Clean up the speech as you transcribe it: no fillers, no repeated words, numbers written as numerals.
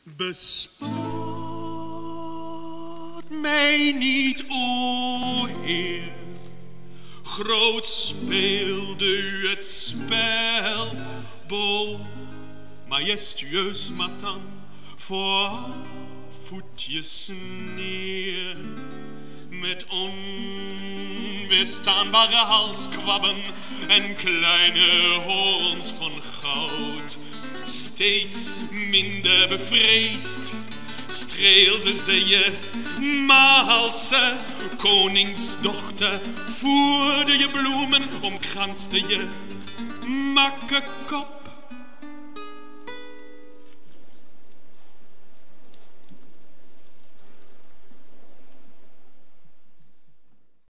Bespoot mij niet, o Heer. Groot speelde u het spel, beau, majestueus matin, voor voetjes neer. Met onweerstaanbare halskwabben en kleine hoorns van goud. Steeds minder bevreesd streelde ze je, Malse koningsdochter. Voerde je bloemen, omkranste je makke kop